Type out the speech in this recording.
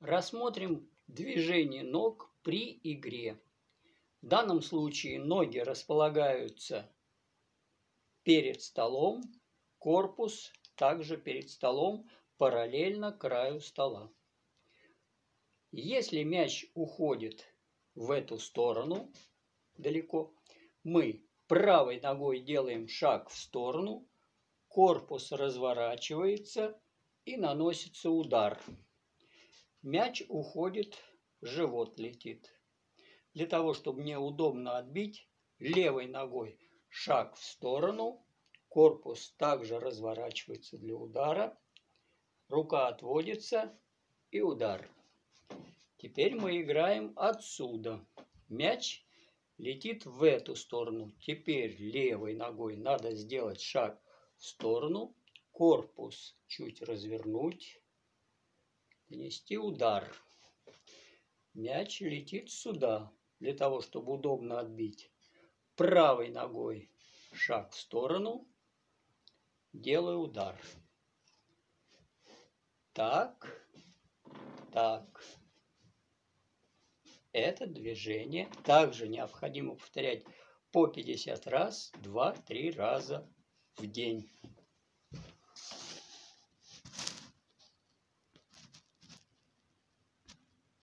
Рассмотрим движение ног при игре. В данном случае ноги располагаются перед столом, корпус также перед столом, параллельно краю стола. Если мяч уходит в эту сторону далеко, мы правой ногой делаем шаг в сторону, корпус разворачивается и наносится удар. Мяч уходит, живот летит. Для того, чтобы мне удобно отбить, левой ногой шаг в сторону, корпус также разворачивается для удара, рука отводится и удар. Теперь мы играем отсюда. Мяч летит в эту сторону. Теперь левой ногой надо сделать шаг в сторону, корпус чуть развернуть, нанести удар. Мяч летит сюда. Для того, чтобы удобно отбить, правой ногой шаг в сторону, делаю удар. Так, так. Это движение также необходимо повторять по 50 раз, 2-3 раза в день.